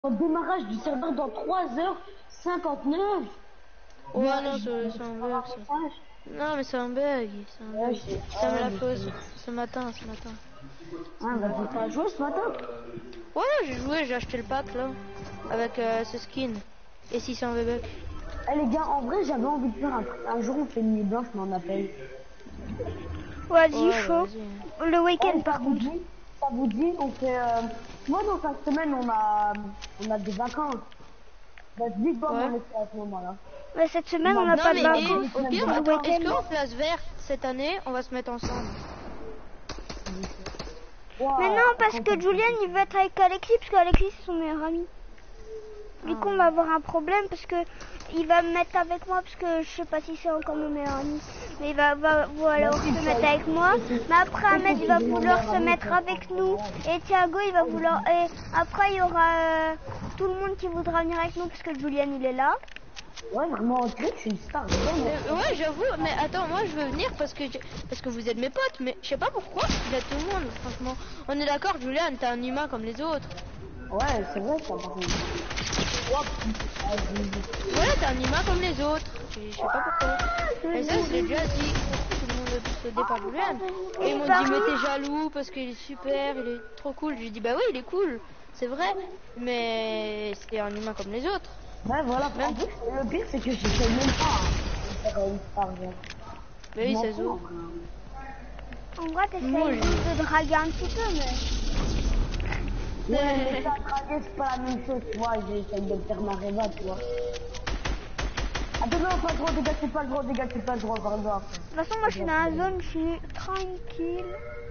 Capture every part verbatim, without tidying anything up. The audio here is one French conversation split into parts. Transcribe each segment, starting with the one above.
Au démarrage du serveur dans trois heures cinquante-neuf. Ouais, ouais non, c'est un bug. Ça. Non, mais c'est un bug. C'est un bug. Ouais, ça me la pose ce matin, ce matin. Ah, bah, j'ai pas joué ce matin. Ouais, j'ai joué, j'ai acheté le pack là. Avec euh, ce skin. Et six cents V bucks. Eh les gars, en vrai, j'avais envie de faire un, un jour, on fait une nuit blanche, mais on appelle. Vas-y, ouais, chaud. Bah, le week-end eh, par contre. Dit, ça vous dit, on fait. Euh... Moi, dans cette semaine, on a, on a des vacances. Bah, dis pas ouais. On est à ce moment-là. Mais cette semaine, on n'a pas de vacances. Au pire, attends, est-ce qu'en place verte, cette année, on va se mettre ensemble? Wow, mais non, parce que Julien, il va être avec Alexis, parce qu'Alexis, c'est son meilleur ami. Du coup, on va avoir un problème, parce que il va me mettre avec moi, parce que je sais pas si c'est encore mon meilleur ami. Mais il va, va vouloir se mettre avec moi. Mais après, Ahmed, il va vouloir se mettre avec nous. Et Thiago, il va vouloir... Et après, il y aura euh, tout le monde qui voudra venir avec nous, parce que Julien, il est là. Ouais, vraiment, je suis une star. Euh, ouais, j'avoue, mais attends, moi je veux venir parce que parce que vous êtes mes potes, mais je sais pas pourquoi, il y a tout le monde, franchement. On est d'accord, Julian, t'es un humain comme les autres. Ouais, c'est vrai, ça, par contre. Ouais, t'es un humain comme les autres. Je sais pas pourquoi. Et ça, je l'ai déjà dit. Tout le monde est possédé par Julian. Et ils m'ont dit, mais t'es jaloux parce qu'il est super, il est trop cool. J'ai dit, bah oui, il est cool, c'est vrai, mais c'est un humain comme les autres. Ouais, voilà, même... en plus, le pire, c'est que je sais même pas hein, une star, mais oui, ça se voit. En vrai, t'essayes juste de draguer un petit peu, mais... Ouais, mais ça, draguer, c'est pas la même chose, tu vois, j'essaye de faire ma réva, tu vois. Attends, non, pas le droit, dégage, c'est pas le droit, dégage, c'est pas le droit, par exemple. De toute façon, moi, je suis dans la zone, je suis tranquille.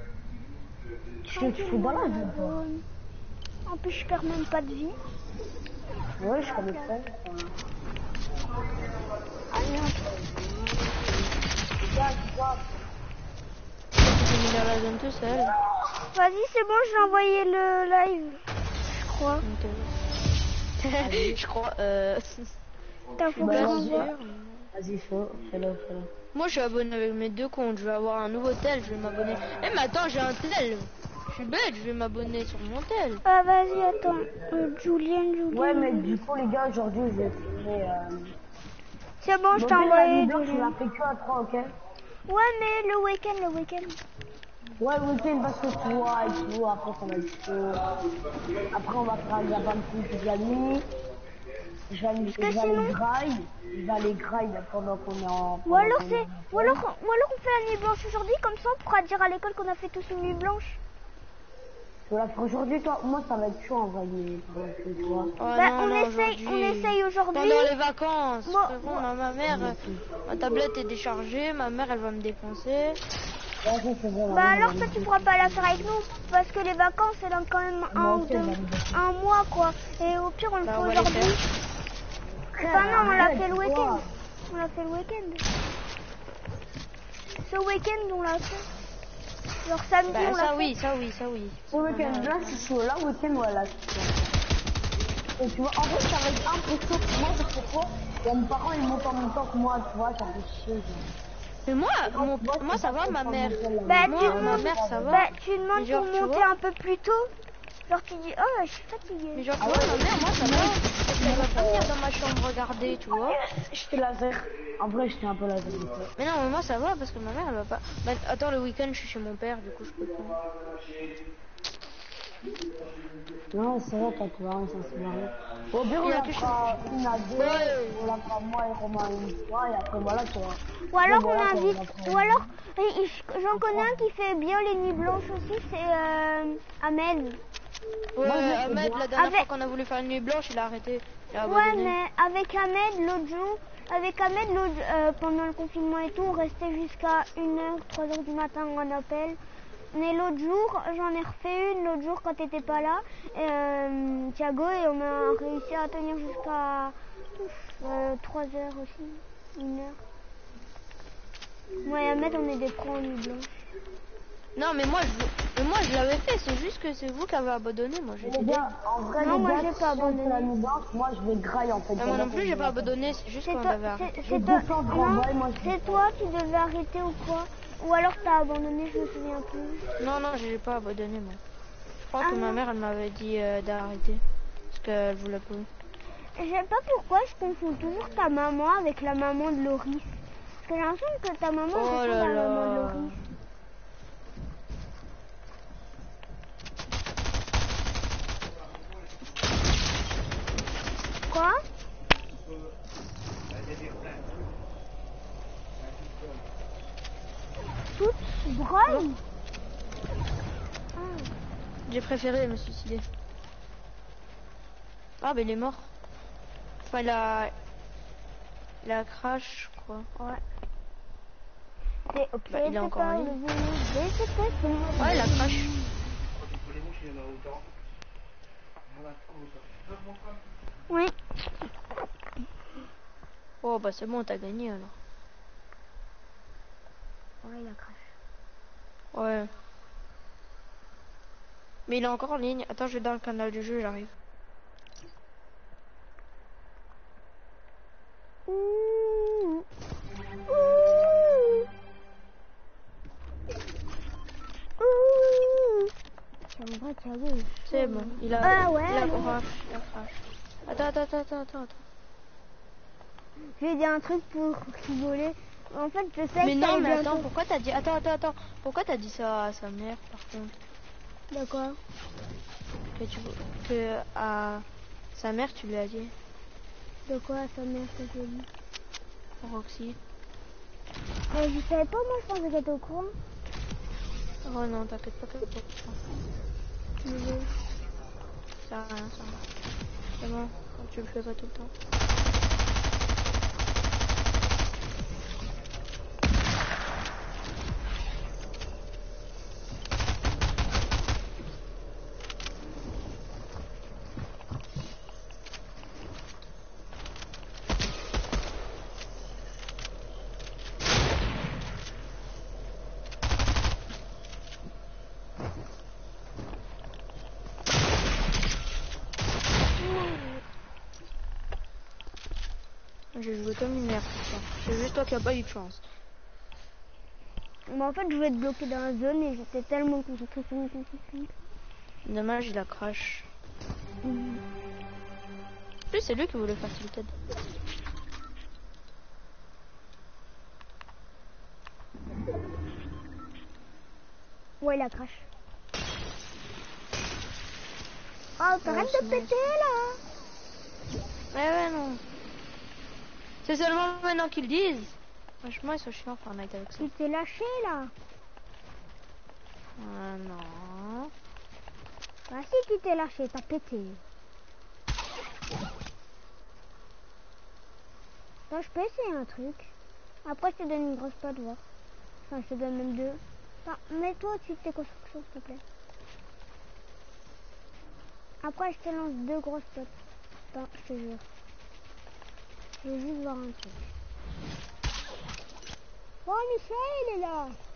Tu te fous dans la zone. En plus, je perds même pas de vie. Ouais, je connais pas. J'ai mis dans la zone tout seul. Vas-y, c'est bon, j'ai envoyé le live. Je crois. Okay. Je crois. Euh... T'as fou bah, vas-y, fais-le, fais-le. Moi, je suis abonné avec mes deux comptes. Je vais avoir un nouveau tel, je vais m'abonner. Eh, mais attends, j'ai un tel. Je suis bête, je vais m'abonner sur mon tel. Ah, vas-y, attends. Euh, Julien, Julien. Ouais, mais du coup, les gars, aujourd'hui, je vais filmer. Euh... C'est bon, je t'ai envoyé. Je l'ai fait que à trois, ok? Ouais, mais le week-end, le week-end. Ouais, le week-end, parce que tu vois, et tout, après, ça va être chaud. Après, on va faire un gamin de toute la nuit. Je vais aller, je vais sinon... aller graille. Je vais aller graille pendant qu'on est en. Ou alors, c'est. Ou alors, ou alors, on fait la nuit blanche aujourd'hui, comme ça, on pourra dire à l'école qu'on a fait tous une nuit blanche. Tu vas la faire aujourd'hui, toi? Moi, ça va être chaud en vrai, tu vois. Oh, bah, non, on, non, essaye, on essaye aujourd'hui. Pendant les vacances. Moi, frérot, moi, ma mère, ma tablette est déchargée, ma mère, elle va me défoncer. Ouais, ça, bon, bah, alors, ça, tu pourras pas la faire avec nous. Parce que les vacances, c'est dans quand même un ou deux. Un mois, quoi. Et au pire, on le bah, fait aujourd'hui. Enfin, non, on l'a fait le week-end. On l'a fait le week-end. Ce week-end, on l'a fait. Genre samedi, bah, on ça l'a oui, fait. ça oui, ça oui. Ce week-end là, c'est chaud. Là, week-end, ouais, là, c'est chaud. Et tu vois, en fait, ça va être un peu chaud pour moi, parce que quoi, mes parents, ils montent en même temps que moi, tu vois, ça fait chier. Mais moi, mon, moi, moi ça va, ma mère. Bah, moi, tu ma demandes, mère, ça va. Bah, tu demandes genre, pour monter un peu plus tôt. Genre, tu dis, oh, je suis fatiguée. Mais genre, tu ah vois, ouais, ma mère, moi, ça va. Parce qu'elle va pas venir dans ma chambre regarder, tu vois. Je te laser. En vrai, j'étais un peu laser. Mais non, mais moi, ça va, parce que ma mère, elle va pas. Bah, attends, le week-end, je suis chez mon père, du coup, je peux pas. Non, c'est vrai, quand tu vas, ça se marie. Au bureau, on la fera une à deux, on la fera moi et Romain une fois, et après, voilà, tu vois. Ou alors, on invite, ou alors, j'en connais un qui fait bien les nuits blanches aussi, c'est euh, Amel. Ouais, moi, Ahmed, la dernière avec... fois qu'on a voulu faire une nuit blanche, il a arrêté. Il a ouais, mais avec Ahmed, l'autre jour, avec Ahmed, euh, pendant le confinement et tout, on restait jusqu'à une heure, trois heures du matin en appel. Mais l'autre jour, j'en ai refait une, l'autre jour quand t'étais pas là, et, euh, Thiago, et on a réussi à tenir jusqu'à euh, trois heures aussi, une heure. Moi et Ahmed, on est des pros en nuit blanche. Non, mais moi, je, mais moi, je l'avais fait, c'est juste que c'est vous qui avez abandonné, moi, j'étais bien. En vrai, non, moi, j'ai pas abandonné. La nuit blanche, moi, je vais grailler, en fait. Non, moi non plus, j'ai pas abandonné, c'est juste qu'on avait arrêté. C'est toi, toi qui devais arrêter ou quoi? Ou alors t'as abandonné, je me souviens plus. Non, non, j'ai pas abandonné, moi. Je crois ah que non. ma mère, elle m'avait dit euh, d'arrêter. qu'elle voulait pas. Je sais pas pourquoi je confonds toujours ta maman avec la maman de Loris. Parce que j'ai l'impression que ta maman Oh ressemble là à la là. maman de Loris. Quoi? Toute brogne? Ah. J'ai préféré me suicider. Ah mais il est mort. Enfin il a... Il a crash je crois. Ouais. C'est Bah, il est encore en ligne. Ouais, Ouais il a crash. Oui. Oh bah c'est bon t'as gagné alors. Ouais il a crash. Ouais. Mais il est encore en ligne. Attends je vais dans le canal du jeu j'arrive. Ouh. Ouh. Ouh. C'est bon, il a, Ah ouais, il a ouais. crash, il a crash. Attends, attends, attends, attends, attends. Je vais dire un truc pour rigoler. En fait, je sais Mais que non, ça mais est attends, bientôt. pourquoi t'as dit... Attends, attends, attends. Pourquoi t'as dit ça à sa mère, par contre? D'accord. Que tu... Que à sa mère, tu lui as dit. De quoi sa mère que j'ai dit? Roxy. Mais je savais pas, moi je pensais qu'elle était au courant. Oh non, t'inquiète pas, t'inquiète pas. Désolé. Ça sert à rien, ça. C'est bon, tu le fais pas tout le temps. J'ai joué comme une merde, c'est juste toi qui as pas eu de chance. Mais en fait, je vais être bloqué dans la zone et j'étais tellement concentré sur mon concentré. Dommage, il a crash. Mmh. En plus, c'est lui qui voulait faire tilted. Ouais, il a crash. Oh, t'arrêtes Ouais, de péter là. Ouais, ouais, non. C'est seulement maintenant qu'ils le disent. Franchement, ils sont chiants Fortnite avec ça. Tu t'es lâché là. Ah non. Bah si tu t'es lâché, t'as pété. Là, je peux essayer un truc. Après, je te donne une grosse pote, voir. Enfin, je te donne même deux. Enfin, mets-toi au-dessus de tes constructions, s'il te plaît. Après, je te lance deux grosses potes. Attends, je te jure. Je veux juste voir un truc. Oh, Michel, il est là.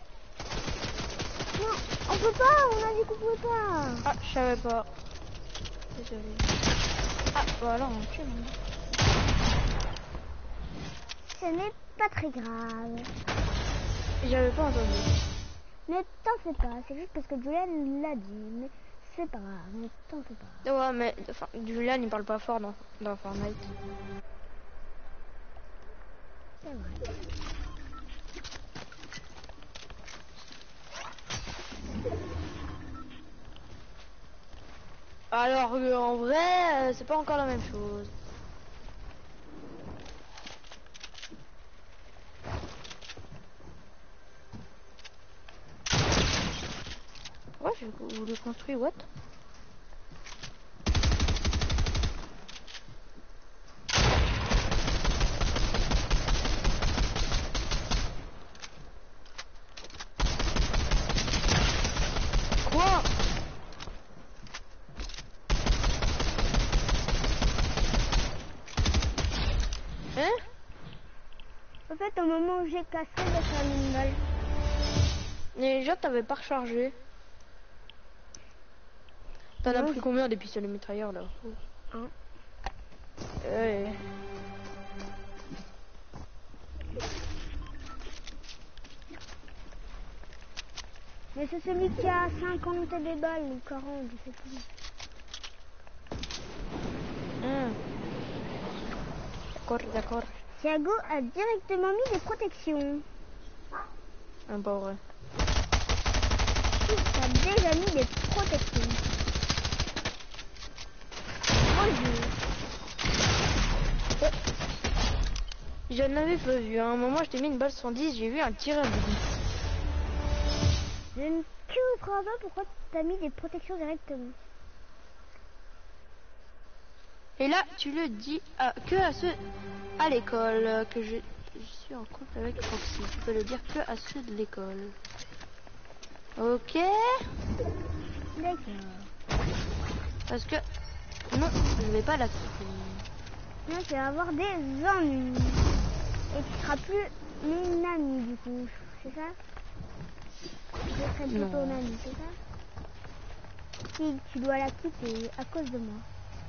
Non, on peut pas, on a dit qu'on pouvait pas. Ah, je savais pas. Désolé. Ah, voilà, on tue. Ce n'est pas très grave. J'avais pas entendu. Ne t'en fais pas, c'est juste parce que Julian l'a dit. Mais c'est pas grave, ne t'en fais pas. Ouais, mais enfin, Julian, il parle pas fort dans, dans Fortnite. C'est vrai. Alors, euh, en vrai, euh, c'est pas encore la même chose. Ouais, j'ai voulu construire what? Quoi? Hein? En fait, au moment où j'ai cassé, bah, ça a mis une balle. Mais déjà, t'avais pas rechargé. T'en as Non, pris combien des pistolets mitrailleurs là? Hein? Ouais. Mais c'est celui qui a cinquante des balles ou quarante, je sais plus. D'accord, d'accord. Thiago a directement mis des protections. Un pas vrai. T'as déjà mis des protections. Moi, je... J'en avais pas vu. À un moment, je t'ai mis une balle cent dix, j'ai vu un tir à bout. Je ne comprends pas pourquoi t'as mis des protections directement. Et là, tu le dis à, que à ceux à l'école que je, je suis en couple avec Foxy. Tu peux le dire que à ceux de l'école. Ok. D'accord. Parce que non, je vais pas la quitter. Non, tu vas avoir des ennuis. Et tu seras plus mon ami du coup. C'est ça? Je serai plus ton ami, c'est ça? Si tu dois la quitter à cause de moi.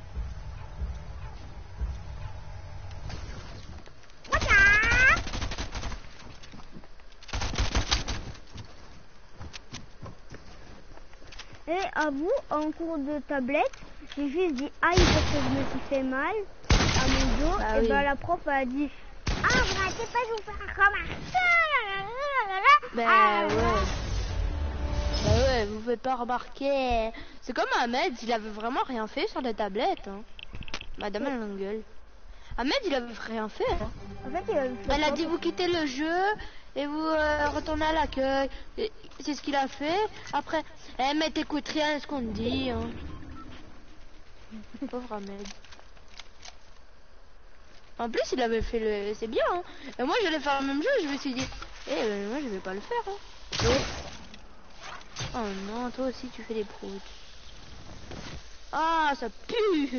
Et à vous, en cours de tablette, j'ai juste dit aïe parce que je me suis fait mal à mon dos. Ah et oui. ben la prof a dit ah vous n'arrêtez pas de vous faire remarquer. Ben Ah, ouais. Ben ouais, vous faites pas remarquer. C'est comme Ahmed, il avait vraiment rien fait sur la tablette. Hein. Madame elle l'engueule. Ahmed, il avait rien fait. Hein. En fait, il a fait Elle a quoi, dit vous quittez le jeu et vous euh, retournez à l'accueil. Et c'est ce qu'il a fait. Après, eh mais t'écoutes rien à ce qu'on te dit. Hein. Pauvre Ahmed. En plus, il avait fait le... C'est bien. Hein. Et moi, j'allais faire le même jeu. Je me suis dit, eh euh, moi, je vais pas le faire. Hein. Et... Oh non, toi aussi, tu fais des proutes. Ah, ça pue.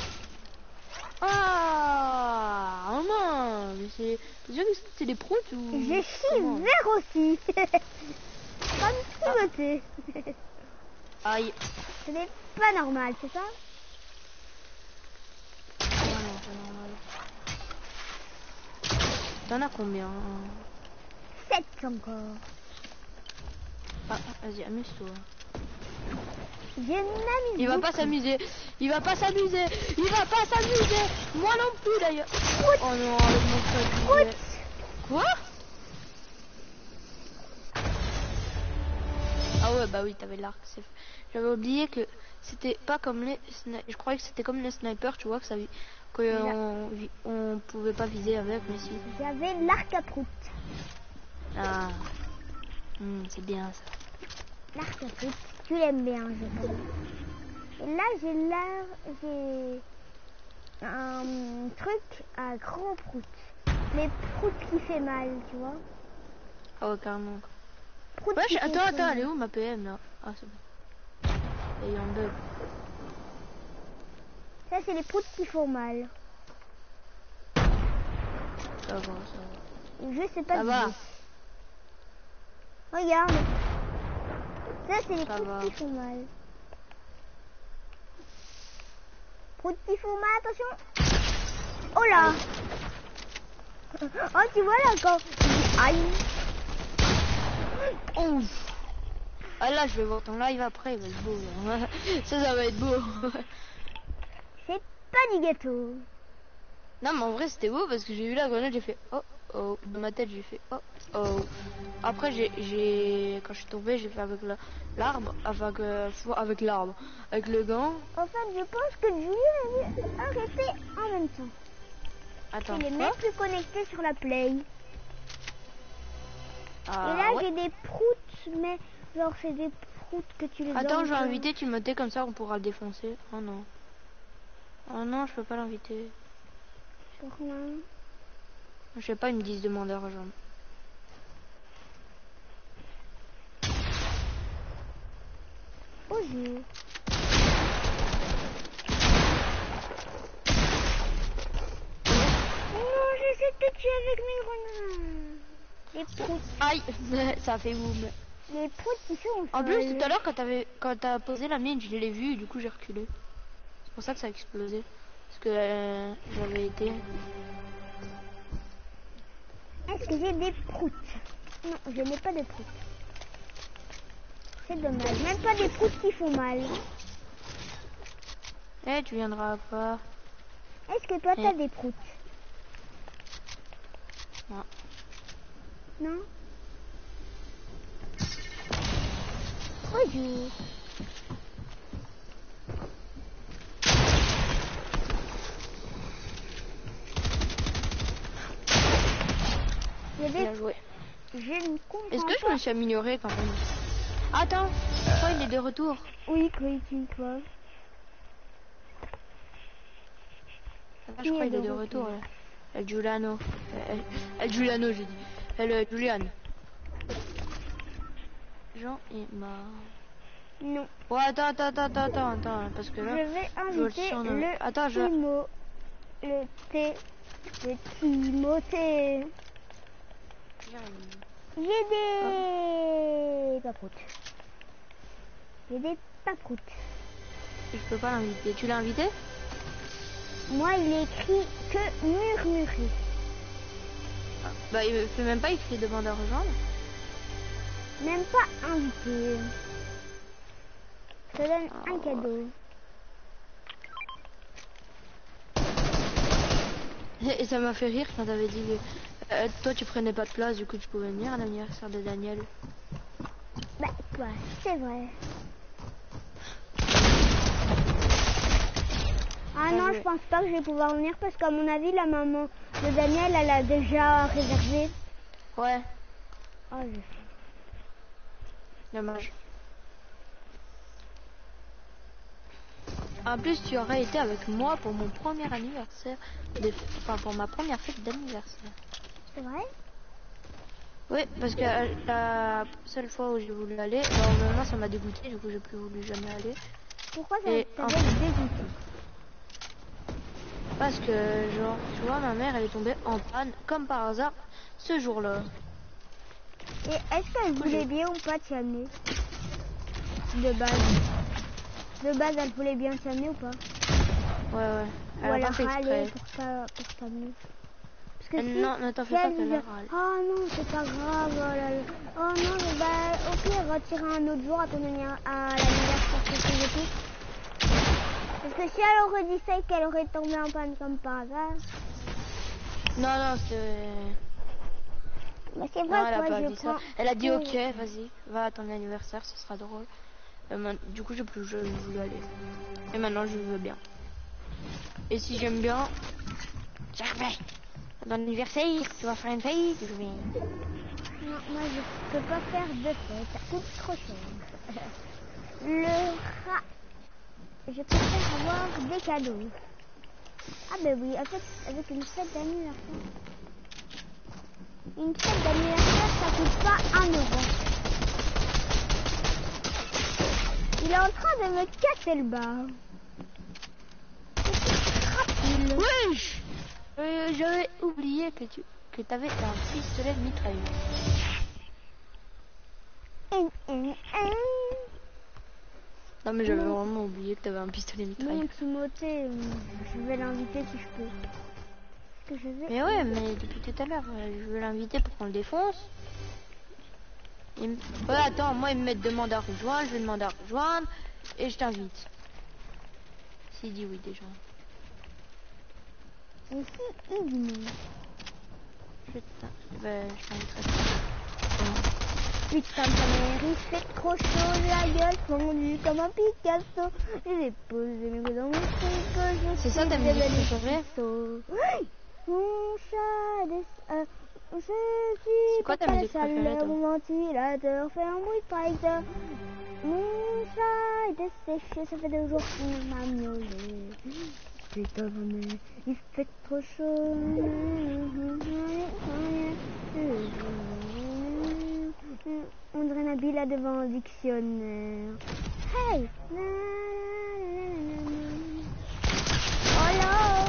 Ah, oh non, mais c'est... C'est sûr que c'est des proutes ou... J'ai chi vert aussi. Comme Timothée. Aïe. Ce n'est pas normal, c'est ça? Ah non, c'est normal. T'en as combien? sept encore. Ah, vas-y, amuse-toi. J'ai même Il va pas s'amuser. Il va pas s'amuser. Il va pas s'amuser. Moi non plus d'ailleurs. Oh non, le monstre. Quoi? Ah ouais, bah oui, t'avais l'arc. J'avais oublié que c'était pas comme les... Je croyais que c'était comme les snipers, tu vois, que ça... qu'on on pouvait pas viser avec, mais si. J'avais l'arc à prout. Ah. Mmh, c'est bien ça. L'arc à prout, tu l'aimes bien, je pense. Et là, j'ai l'air... J'ai... un truc à grand prout. Les proutes qui fait mal, tu vois. Ah ouais, carrément. Prout Ouais, qui attends, fait attends, mal. elle est où ma P M là? Ah, c'est bon. Et il y a un bug. Ça, c'est les proutes qui font mal. Ça va, ça va. Je sais pas. Ça va. Regarde. Ça, c'est les Ça proutes va. qui font mal. Proutes qui font mal, attention. Oh là. Oh, tu vois là quand... Aïe. Oh. Ah là, je vais voir ton live après, il va être beau. Là. Ça, ça va être beau. C'est pas du gâteau. Non, mais en vrai, c'était beau parce que j'ai vu la grenade, j'ai fait oh oh. Dans ma tête, j'ai fait oh oh. Après, j'ai, j'ai, quand je suis tombée, j'ai fait avec la, l'arbre, avec, euh, avec l'arbre, avec le gant. En fait, je pense que Julien avait arrêté en même temps. Attends. Il est quoi même plus connecté sur la play. Ah, Et là, ouais. j'ai des proutes, mais genre, c'est des proutes que tu les Attends, je vais envoies. inviter Timothée comme ça, on pourra le défoncer. Oh non. Oh non, je peux pas l'inviter. Pourquoi? Je sais pas, ils me disent demandeur à jambe. Bonjour. Non, j'essaie de te tuer avec mes grenades. Les proutes. Aïe. Ça a fait boum. Les proutes qui sont au En plus, sol. tout à l'heure, quand t'avais, quand t'as posé la mine, je l'ai vu et du coup j'ai reculé. C'est pour ça que ça a explosé. Parce que euh, j'avais été. Est-ce que j'ai des proutes? Non, je n'ai pas de proutes. C'est dommage. Même pas des proutes qui font mal. Eh, tu viendras pas. Est-ce que toi, Eh. t'as des proutes? Ouais. Non. Bonjour. Bien joué. Je ne comprends Est-ce que je pas. me suis amélioré quand même? Attends, je crois qu'il est de retour. Oui, Quentin, toi. Ah, je crois qu'il est de retour. là. El Giuliano. El, El Giuliano, j'ai dit. El euh, Julian. Jean est mort. Non. Ouais, attends, attends, attends, attends, attends, parce que Je là, vais je vois inviter surnom. le Attends, je... Timo. Le T. Le Timothée. J'ai des paproutes. J'ai des paproutes. Je peux pas l'inviter. Tu l'as invité? Moi, il est écrit que murmurer. Ah, bah, il fait même pas écrit demande à rejoindre. Même pas invité. Je te donne Oh. un cadeau. Et ça m'a fait rire quand t'avais dit que euh, toi tu prenais pas de place, du coup tu pouvais venir à l'anniversaire de Daniel. Bah, quoi, c'est vrai. Ah non, je pense pas que je vais pouvoir venir parce qu'à mon avis, la maman de Daniel, elle a déjà réservé. Ouais. Oh, je... Dommage. En plus, tu aurais été avec moi pour mon premier anniversaire, de... enfin pour ma première fête d'anniversaire. C'est vrai? Oui, parce que euh, la seule fois où j'ai voulu aller, bah, au moment ça m'a dégoûté, du coup j'ai plus voulu jamais aller. Pourquoi ça Et t'avait dégoûté? Parce que, genre, tu vois, ma mère, elle est tombée en panne, comme par hasard, ce jour-là. Et est-ce qu'elle voulait bien ou pas t'y amener? De base. De base, elle voulait bien t'y ou pas? Ouais, ouais. Elle ou a elle pas a fait râlé exprès. pour ta- pour t'amener? Parce que Euh, si, non, ne t'en si fais pas elle qu'elle disait, a râlé. oh non, c'est pas grave, oh là là. Oh non, mais bah, au pire, retire un autre jour à ton anniversaire, à l'anniversaire que tu veux tout. Parce que si elle aurait dit ça et qu'elle aurait tombé en panne comme par hasard. Non, non, c'est... Bah c'est Non, vrai, elle a quoi, pas je dit prends... ça. Elle a dit, tout. ok, vas-y, va à ton anniversaire, ce sera drôle. Euh, man- du coup, j'ai plus je voulu aller. Et maintenant, je veux bien. Et si j'aime bien, je vais. À ton anniversaire, tu vas faire une fête, je vais. Non, moi je peux pas faire de fête, ça coûte trop cher. Le rat, je préfère avoir des cadeaux. Ah ben oui, en fait, avec une fête d'anniversaire. Une fête d'anniversaire, ça coûte pas un euro. Il est en train de me casser le bas. Rapide. Wesh euh, J'avais oublié que tu que t'avais un pistolet de mitrailleuse. Hum, hum, hum. Non mais j'avais Non. vraiment oublié que t'avais un pistolet mitrailleuse. Bon, Timothée, euh, je vais l'inviter si je peux. Est-ce que je vais... Mais ouais, mais depuis tout à l'heure, euh, je veux l'inviter pour qu'on le défonce. Il me... Ouais, attends, moi il me met demande à rejoindre, je vais demander à rejoindre et je t'invite. S'il dit oui déjà. Et si il dit non? Je t'in- ben, je t'inviterai. Putain de ta mère, il fait trop chaud, la gueule fondue comme un Picasso. Je vais poser mes coups dans mon frigo, je C'est ça suis ta musique devenu préférée? Picasso. Oui. Mon chat des... Euh, je suis C'est quoi ta pas musique la préférée, chaleur, toi? mon ventilateur fait un bruit de tracteur. Mon chat est desséché, ça fait deux jours qu'il m'a miaulé. Putain de mère, il fait trop chaud. On dirait Nabila devant un dictionnaire. Hey! Oh là!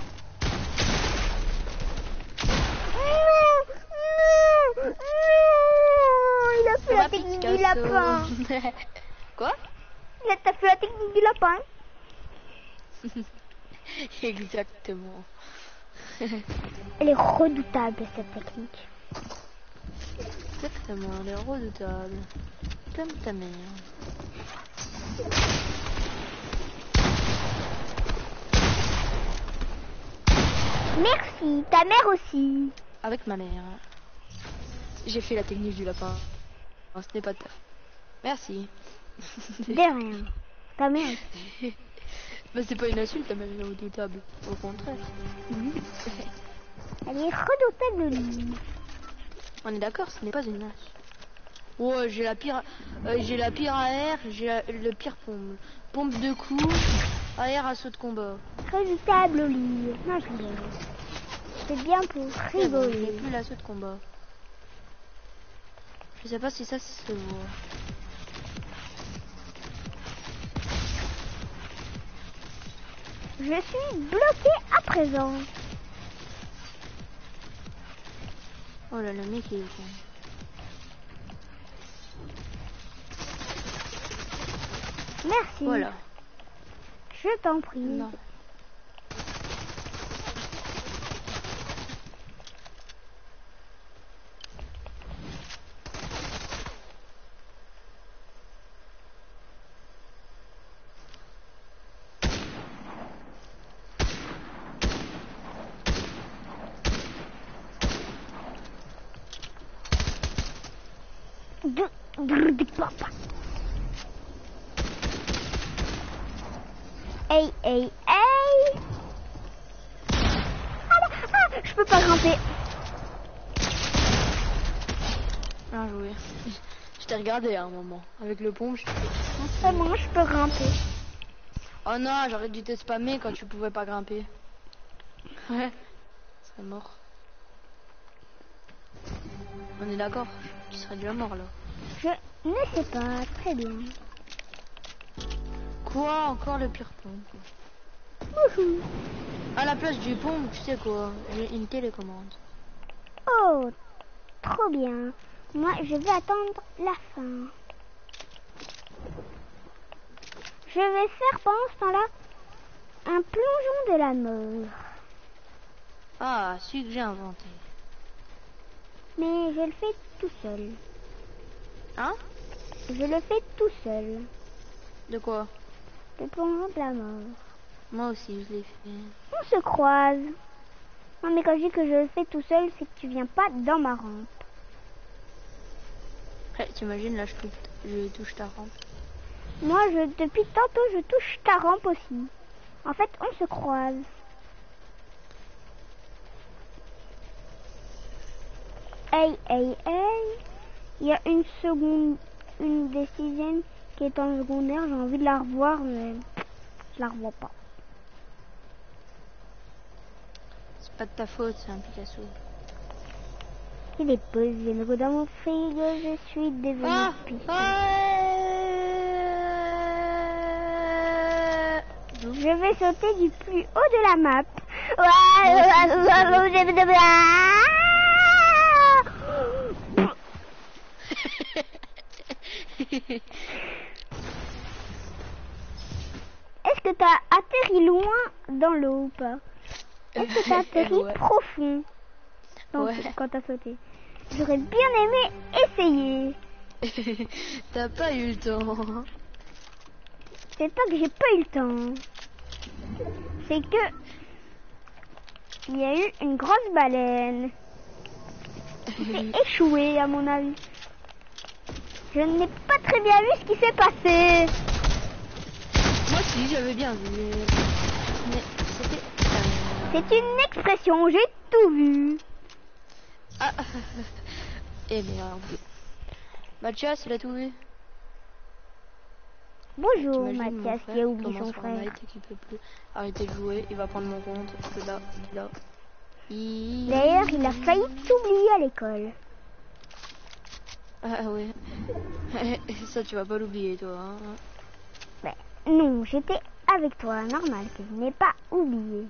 Non! Non! Non! Il a fait la technique du lapin. Quoi? Il a fait la technique du lapin. Exactement. Elle est redoutable cette technique. Exactement, elle est redoutable. Comme ta mère. Merci, ta mère aussi. avec ma mère. J'ai fait la technique du lapin. Non, ce n'est pas de taf. Merci. De rien. Ta mère. Bah, c'est pas une insulte, ta mère est redoutable. Au contraire. Elle est redoutable. On est d'accord, ce n'est pas une insulte. Oh, j'ai la pire, euh, j'ai la pire A R, j'ai la- le pire pompe. Pompe de coups, A R assaut de combat. Redoutable au lit. Non, je rigole. C'est bien pour C'est bon, j'ai rigoler. plus l'assaut de combat. Je sais pas si ça se voit. Je suis bloqué à présent. Oh là, le mec il est con. Merci. Voilà. Je t'en prie. Non. De, de, de papa. Hey, hey, hey. Ah, là, ah, je peux pas grimper. Bien joué. Je t'ai regardé à un moment. Avec le pompe, je t'ai fait... Ah, moi, je peux grimper. Oh non, j'aurais dû te spammer quand tu pouvais pas grimper. Ouais. C'est mort. On est d'accord. Tu serais déjà mort là. Je ne sais pas. Très bien. Quoi? Encore le pire pompe. Wouhou. À la place du pompe, tu sais quoi? J'ai une télécommande. Oh, trop bien. Moi, je vais attendre la fin. Je vais faire pendant ce temps-là un plongeon de la mort. Ah, celui que j'ai inventé. Mais je le fais tout seul. Hein? Je le fais tout seul. De quoi? Le plongeon de la mort. Moi aussi, je l'ai fait. On se croise. Non, mais quand je dis que je le fais tout seul, c'est que tu viens pas dans ma rampe. Ouais, t'imagines, là, je touche, je touche ta rampe. Moi, je, depuis tantôt, je touche ta rampe aussi. En fait, on se croise. Hey, hey, hey. Il y a une seconde, une des sixièmes qui est en secondaire. J'ai envie de la revoir, mais je la revois pas. C'est pas de ta faute, c'est un Picasso. Il est posé le dans mon frigo, je suis devenu Ah, Picasso. ah, Je vais sauter du plus haut de la map. Est-ce que t'as atterri loin dans l'eau ou pas? Est-ce que t'as atterri Ouais. profond dans- Ouais. quand t'as sauté? J'aurais bien aimé essayer. T'as pas eu le temps. C'est pas que j'ai pas eu le temps. C'est que il y a eu une grosse baleine. J'ai échoué à mon avis. Je n'ai pas très bien vu ce qui s'est passé. Moi aussi, j'avais bien vu. Mais c'était... C'est une expression, j'ai tout vu. Ah. Et merde. Mathias, il a tout vu. Bonjour T'imagines, mon Mathias frère qui a oublié commence son frère. Fortnite et qui peut plus arrêter de jouer. Il va prendre mon compte. Que là, là. Il... D'ailleurs, il a failli t'oublier à l'école. Ah ouais. Ça, tu vas pas l'oublier, toi. Hein. Ben, non, j'étais avec toi, normal que je n'ai pas oublié.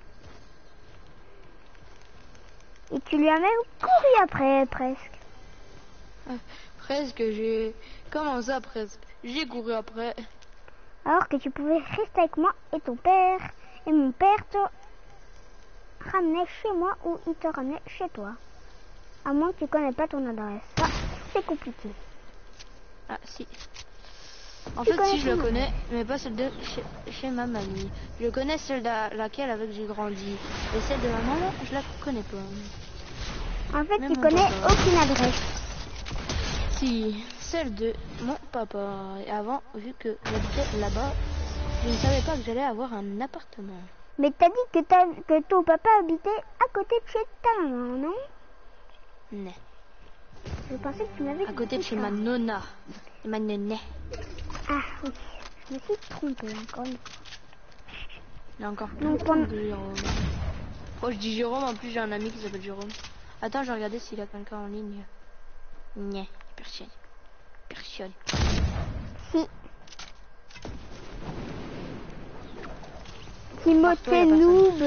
Et tu lui as même couru après, presque. Presque, j'ai... Comment ça, presque? J'ai couru après. Alors que tu pouvais rester avec moi et ton père. Et mon père te ramenait chez moi ou il te ramenait chez toi. À moins que tu connais pas ton adresse. Ça, c'est compliqué. Ah, si. En Tu fait, connais si, je la ton connais, mais pas celle de chez, chez ma mamie. Je connais celle de laquelle avec j'ai grandi. Et celle de ma maman, je la connais pas. En fait, Même tu mon connais papa. aucune adresse. Si, celle de mon papa. Et avant, vu que j'habitais là-bas, je ne savais pas que j'allais avoir un appartement. Mais t'as dit que, t'as- que ton papa habitait à côté de chez ta maman, non? Non. Je pensais que tu m'avais À dit côté de chez ça. ma nonna. Et ma néné. Ah oui, je me suis trompée encore une fois. Il y a encore Donc, plein on- de Jérôme. Oh, je dis Jérôme, en plus j'ai un ami qui s'appelle Jérôme. Attends, je vais regarder s'il a quelqu'un en ligne. Non, personne. Personne. Si. Parfois, Timothée y a personne. Noob.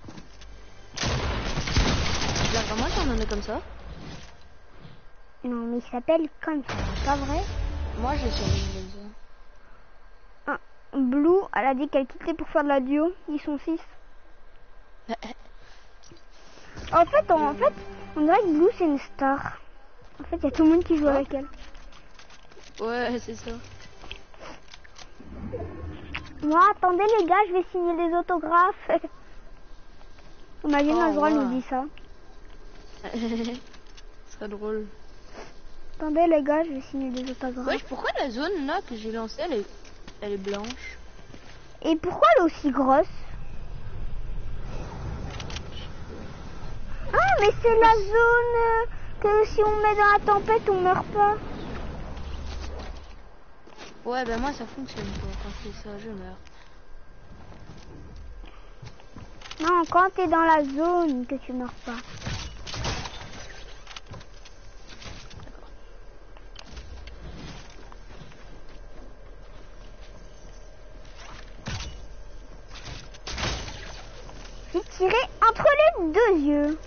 Là, vraiment, t'en en es comme ça? Non, mais il s'appelle comme ça, pas vrai? Moi, je suis en comme ça. Ah, Blue, elle a dit qu'elle quittait pour faire de la duo. Ils sont six. En fait, on, en fait, on dirait que Blue c'est une star. En fait, il y a tout le monde qui joue Quoi? avec elle. Ouais, c'est ça. Moi, attendez les gars, je vais signer des autographes. Imagine, Oh, on a le droit, elle wow. nous dit ça. Ce serait drôle. Attendez les gars, je vais signer des autographes. Wesh, pourquoi la zone là que j'ai lancée, elle est, elle est blanche? Et pourquoi elle est aussi grosse? Ah, mais c'est la zone euh, que si on met dans la tempête, on meurt pas. Ouais, ben moi ça fonctionne pas. Quand je fais ça, je meurs. Non, quand t'es dans la zone que tu meurs pas. J'ai tiré entre les deux yeux.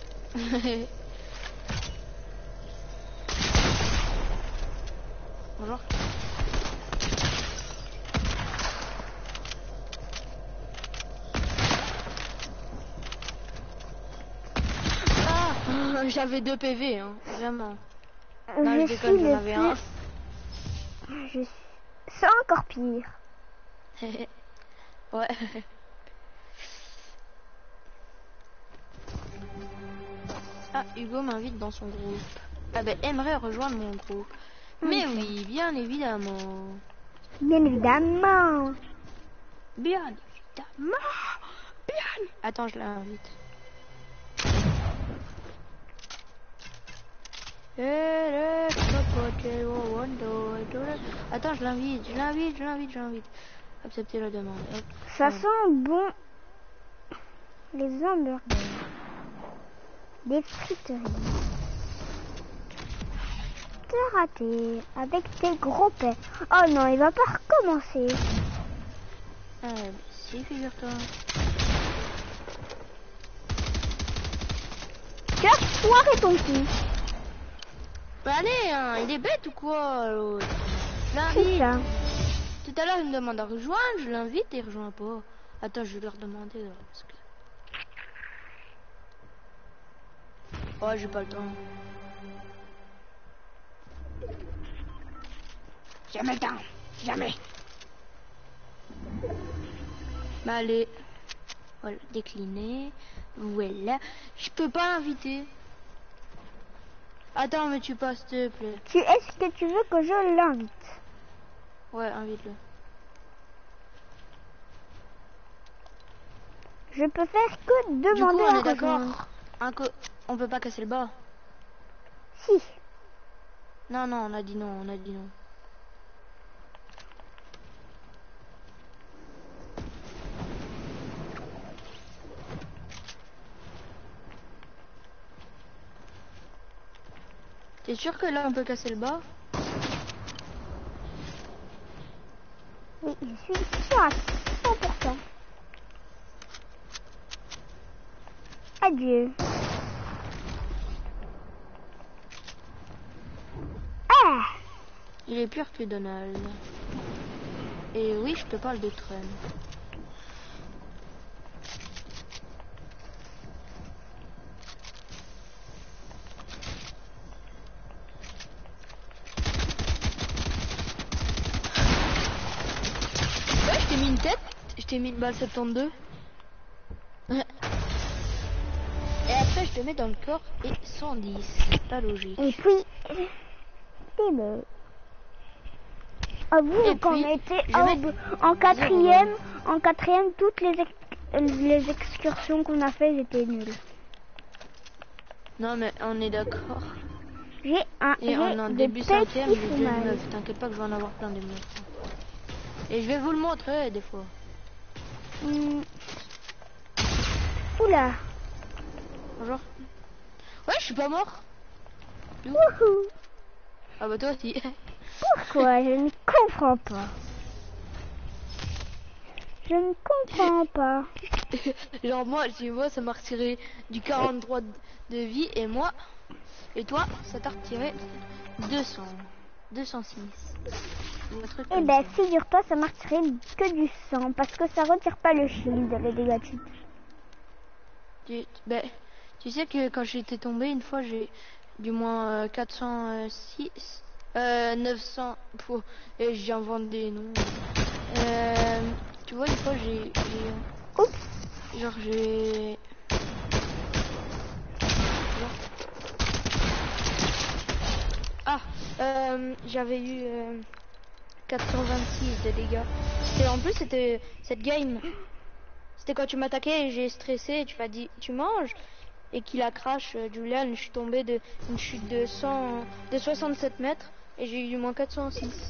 Bonjour. Ah, j'avais deux P V, hein, vraiment. Non, je je déconne, suis j'en le avais un. plus... Je suis... C'est encore pire. Ouais. Ah, Hugo m'invite dans son groupe. Ah ben, aimerait rejoindre mon groupe. Mais Ok. oui, bien évidemment. Bien évidemment. Bien évidemment. Bien. Attends, je l'invite. Attends, je l'invite, je l'invite, je l'invite, je l'invite. Accepter la demande. Hop. Ça Ouais. sent bon les hamburgers. Des friteries. T'as raté avec tes gros paix. Oh non, il va pas recommencer. Ah, bah, si, figure-toi. Tu as foiré ton coup. Bah allez, hein, il est bête ou quoi, l'autre? Je C'est l'invite. ça. Tout à l'heure, il me demande à rejoindre, je l'invite et il rejoint pas. Attends, je vais leur demander là, parce que... Oh, j'ai pas le temps. Jamais le temps, jamais. Bah allez. Voilà, décliner. Voilà. Je peux pas l'inviter. Attends, mais tu passes, s'il te plaît. Tu, est-ce que tu veux que je l'invite? Ouais, invite-le. Je peux faire que Du coup, demander on à est d'accord. rejoindre. Un co- On peut pas casser le bas. Si. Non, non, on a dit non, on a dit non. T'es sûr que là on peut casser le bas? Oui, je suis sûre à cent pour cent. Adieu. Ah! Il est pire que Donald. Et oui, je te parle de Trump. Ouais, je t'ai mis une tête. Je t'ai mis une balle soixante-douze. Et après, je te mets dans le corps et cent dix. Pas logique. Et puis, c'est bon. Avoue, Et quand puis, on était je en, mets en quatrième, en quatrième, toutes les, ex- les excursions qu'on a fait, étaient nulles. Non mais on est d'accord. J'ai un, Et j'ai en un de début petits cinquième, j'ai déjà une foumailles. meuf. T'inquiète pas que je vais en avoir plein des meufs. Et je vais vous le montrer des fois. Hmm. Oula. Bonjour. Ouais, je suis pas mort. Wouhou. Ah bah toi aussi. Pourquoi? Je ne comprends pas. Je ne comprends pas. Genre moi, tu vois, ça m'a retiré du quarante-trois de de vie et moi, et toi, ça t'a retiré deux cents, deux cent six. Ou un truc Eh comme ben, ça. figure-toi, ça m'a retiré que du sang parce que ça retire pas le shield, les dégâts de chute. Tu, ben, tu sais que quand j'étais tombé une fois, j'ai du moins euh, quatre cent six, euh, neuf cents, faut, et j'invente des noms. Euh, tu vois, une fois j'ai, j'ai- Oups. genre j'ai, genre- ah, euh, j'avais eu euh, quatre cent vingt-six de dégâts. C'était en plus c'était cette game. C'était quand tu m'attaquais et j'ai stressé et tu m'as dit tu manges et qu'il a crash euh, Julian, je suis tombé de une chute de cent de soixante-sept mètres et j'ai eu du moins quatre cent six.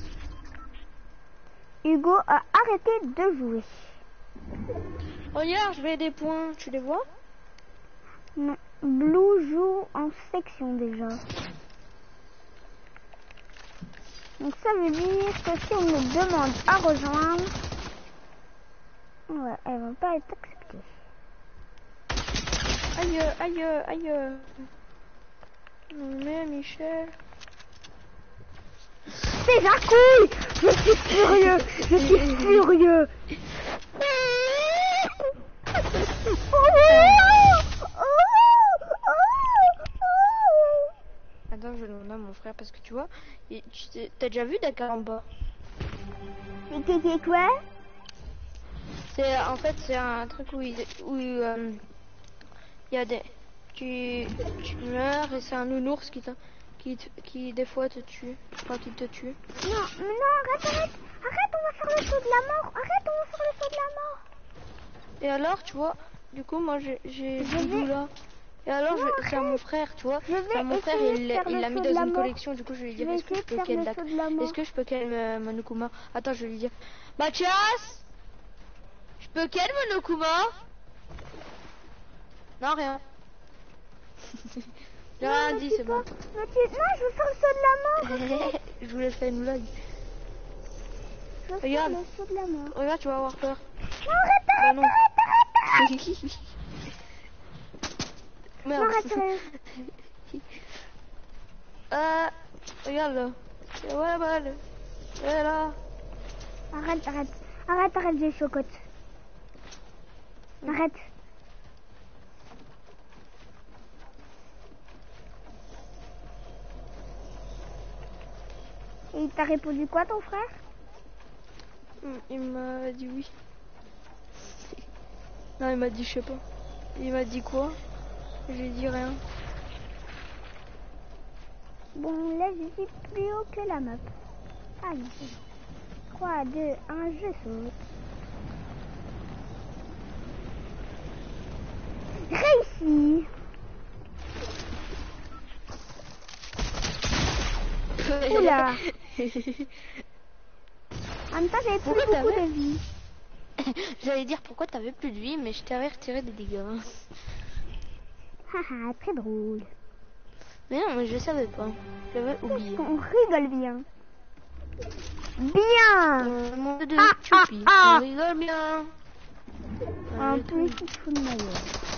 Hugo a arrêté de jouer. Regarde, je vais des points, tu les vois? Non. Blue joue en section déjà. Donc ça veut dire que si on me demande à rejoindre, ouais, elle va pas être acceptée. Aïe, aïe, aïe. Mais Michel. C'est la couille. Je suis furieux. Je suis furieux. Attends, je vais demander à mon frère parce que tu vois, il- tu t'es- t'as déjà vu Dakar en bas? C'est c'est quoi? C'est en fait c'est un truc où il où euh, il y a des tu tu meurs et c'est un nounours qui te- qui te- qui des fois te tue, enfin qui te tue. Non, mais non, arrête, arrête. Arrête, on va faire le saut de la mort. Arrête, on va faire le saut de la mort. Et alors tu vois, du coup moi j'ai j'ai Je Doudou vais- là. Et alors Non, je- c'est à mon frère, tu vois. Je vais C'est à mon frère essayer et il de l'a faire il le l'a mis saut dans de la une mort. collection. Du coup je vais lui Je dire vais est-ce que je essayer de peux faire quel le Dakar? saut de la mort. Est-ce que je peux quel euh, Monokuma? Attends, je vais lui dire Mathias, je peux quel Monokuma? Non, rien. J'ai Non, rien mais dit, tu c'est peux- bon. mais tu- Non, je veux faire le saut de la mort. Je voulais faire une blague. Je veux Regarde. faire le saut de la mort. Regarde, tu vas avoir peur. Non, arrête, Bah arrête, non. arrête, arrête. Merde. Non, arrête, arrête. Euh, regarde là. Ouais, balle. Et là. Arrête, arrête. Arrête, arrête, j'ai chocotte. Arrête. Et il t'a répondu quoi, ton frère? Il m'a dit oui. Non, il m'a dit je sais pas. Il m'a dit quoi? J'ai dit rien. Bon, là, je suis plus haut que la map. Allez. trois, deux, un, je saute. Réussi. Oula. En même temps, j'avais plus Pourquoi beaucoup t'avais- de vie. J'allais dire pourquoi t'avais plus de vie, mais je t'avais retiré des dégâts. Haha, très drôle. Mais non, mais je savais pas. J'avais oublié. On rigole bien. Bien. Euh, mon de Ah, choupi. ah, ah. On rigole bien. Un Euh, peu qui se fout de ma gueule.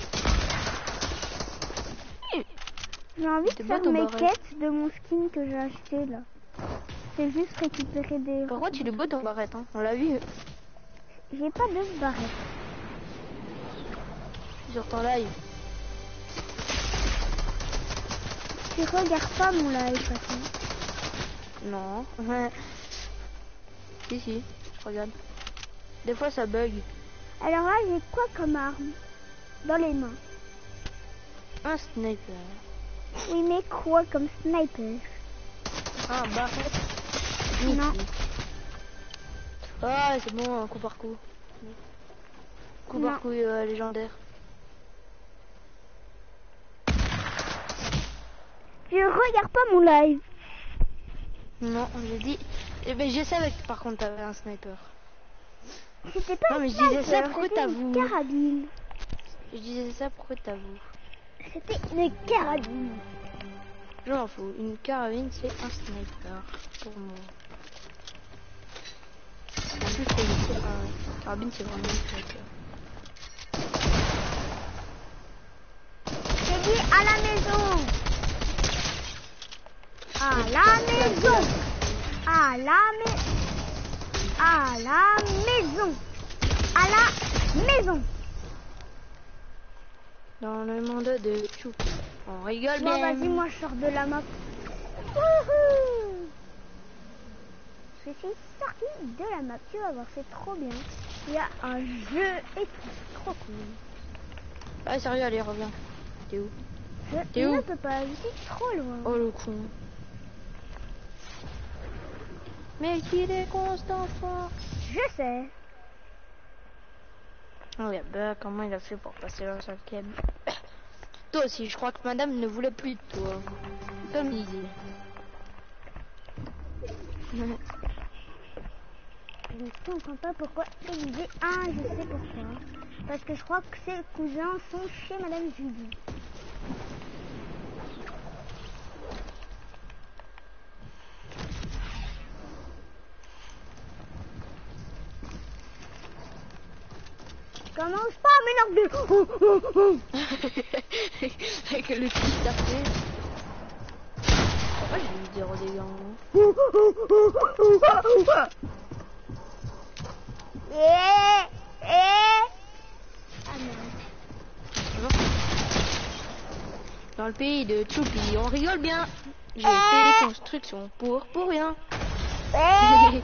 J'ai envie de T'es faire beau, ton mes barret. quêtes de mon skin que j'ai acheté là. C'est juste récupérer des... Par contre, il est beau ton barrette, hein. On l'a vu J'ai pas de barrette. sur ton live. Tu regardes pas mon live, de toute façon. Non. Si, si, je regarde. Des fois, ça bug. Alors là, j'ai quoi comme arme dans les mains? un sniper. Oui, mais quoi comme sniper? Un barrette. Non. Ah, c'est bon, un coup par coup. Coup Non. par coup euh, légendaire. Je regarde pas mon live. Non, j'ai dit. Eh ben, je savais que par contre t'avais un sniper. C'était pas Non, mais un je disais sniper, ça, pourquoi c'était une t'avoues? carabine. Je disais ça, pourquoi t'avoues? C'était une carabine. Je m'en fous. Une carabine, c'est un sniper. Pour moi. En plus, c'est un carabine, c'est vraiment un sniper. J'ai dit à la maison. À la maison. À la maison. À la maison. À la maison. Dans le monde de Chou. On rigole Bon, bien. vas-y, moi je sors de la map. Wouhou. Je suis sorti de la map. Tu vas voir, c'est trop bien. Il y a un jeu et tout. Trop cool. Ah, sérieux, allez, reviens. T'es où? Je T'es où? ne peux pas, je suis trop loin. Oh, le con. Mais qu'il est constant fort. Je sais. Oh, yeah, bah, comment il a fait pour passer la cinquième? Toi aussi, je crois que madame ne voulait plus de toi. Comme Lizzie. Je ne comprends pas pourquoi Élisée. Ah, je sais pourquoi. Parce que je crois que ses cousins sont chez Madame Julie. Commence pas à m'énerver. Oh, oh, oh. Avec le petit tapé. Pourquoi j'ai eu zéro dégâts en haut? Oh, oh, oh, oh, oh, oh. Eh, eh. Ah merde. Dans le pays de Choupi, on rigole bien. J'ai Eh. fait les constructions pour pour rien. Eh.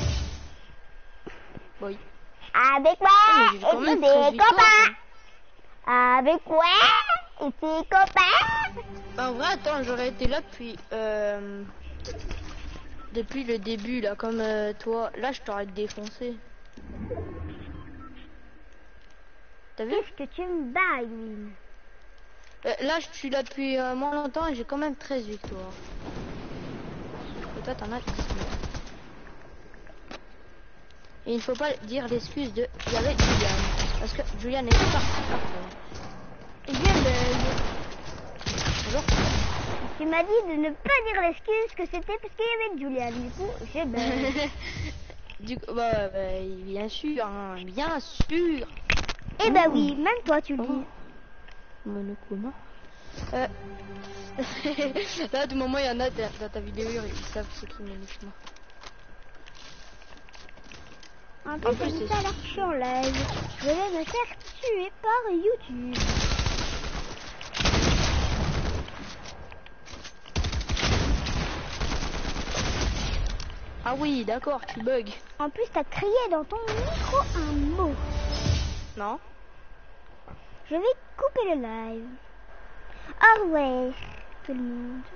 Oui. Avec moi Ah, mais j'ai quand et même puis treize des victoires, copains. Avec moi et puis copains. En vrai, attends, j'aurais été là depuis euh, depuis le début là, comme euh, toi. Là, je t'aurais défoncé. T'as vu? Qu'est-ce que tu me bailles, Will? Euh, Là, je suis là depuis euh, moins longtemps et j'ai quand même treize victoires. Et toi, t'en as dix. Et il ne faut pas dire l'excuse de il y avait Julian. Parce que Julian était parti après. Je bug. Bonjour. Tu m'as dit de ne pas dire l'excuse que c'était parce qu'il y avait Julian. Du coup, je bug. Du coup, bah, bah, bien sûr, hein, bien sûr. Eh ben oui, même toi tu le dis. Monokuma. Euh... Là, à tout moment, il y en a dans dans ta vidéo, ils savent c'est qui Monokuma. En En plus, plus, c'est c'est- ça alors que je suis en live. Je vais me faire tuer par YouTube. Ah oui, d'accord, tu bugs. En plus, t'as crié dans ton micro un mot. Non? Je vais couper le live. Au revoir, tout le monde.